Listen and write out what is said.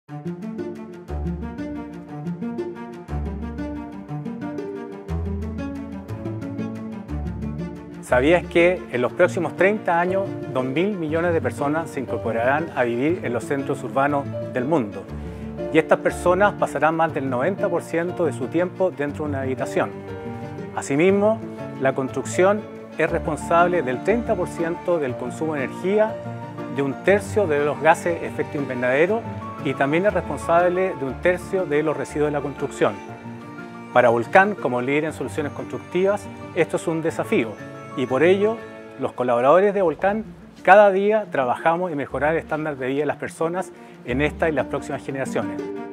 ¿Sabías que en los próximos 30 años 2.000 millones de personas se incorporarán a vivir en los centros urbanos del mundo? Y estas personas pasarán más del 90% de su tiempo dentro de una habitación. Asimismo, la construcción es responsable del 30% del consumo de energía, de 1/3 de los gases de efecto invernadero y también es responsable de 1/3 de los residuos de la construcción. Para Volcán, como líder en soluciones constructivas, esto es un desafío y por ello los colaboradores de Volcán cada día trabajamos en mejorar el estándar de vida de las personas en esta y las próximas generaciones.